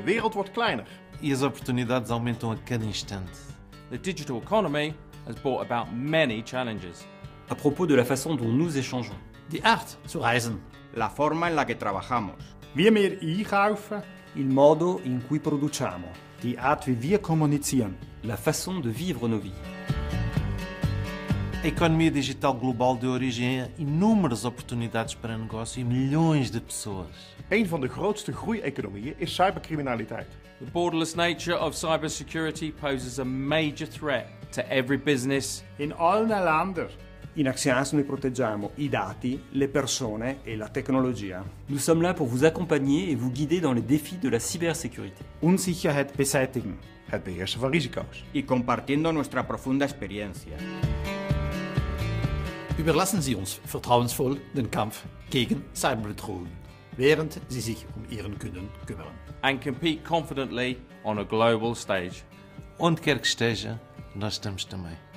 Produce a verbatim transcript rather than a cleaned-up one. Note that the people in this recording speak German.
De wereld wordt kleiner. E as oportunidades aumentam a cada instante. The digital economy has brought about many challenges. À propos de la façon dont nous échangeons. Die Art zu reisen. La forma en la que trabajamos. Wie wir einkaufen. Il modo in cui produciamo. Die Art, wie wir kommunizieren. La façon de vivre nos vies. A economia digital global deu origem a inúmeras oportunidades para negócio e milhões de pessoas. Een van de grootste groeieconomieën is cybercriminaliteit. The borderless nature of cybersecurity poses a major threat to every business. In allen Ländern. In Axians noi proteggiamo i dati, le persone e la tecnologia. Nous sommes là pour vous accompagner et vous guider dans les défis de la cybersécurité. Unsicherheit beseitigen. Het beheersen van risico's. Y compartiendo nuestra profunda experiencia. Überlassen Sie uns vertrauensvoll den Kampf gegen Cyberbedrohungen, während Sie sich um Ihren Kunden kümmern. And compete confidently on a global stage. Onde quer que esteja, nós estamos também.